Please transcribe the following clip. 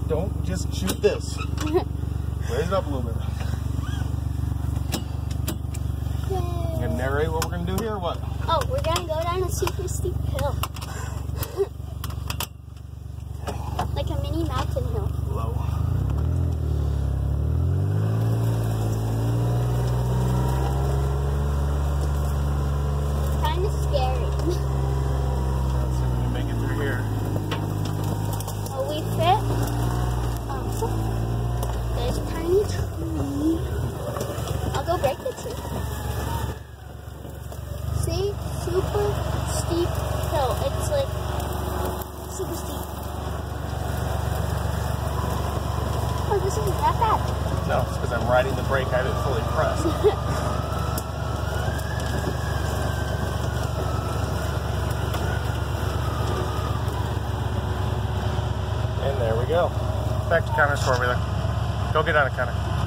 Don't just shoot this. Raise it up a little bit. You gonna narrate what we're gonna do here or what? Oh, we're gonna go down a super steep hill. Like a mini mountain hill. Low. Kind of scary. Let's see if we can make it through here. Will we fit? There's a tiny tree. I'll go break the tree. See? Super steep hill. It's like super steep. Oh, this isn't that bad. No, it's because I'm riding the brake. I haven't fully pressed. And there we go. Back to counter store over there. Go get on a counter.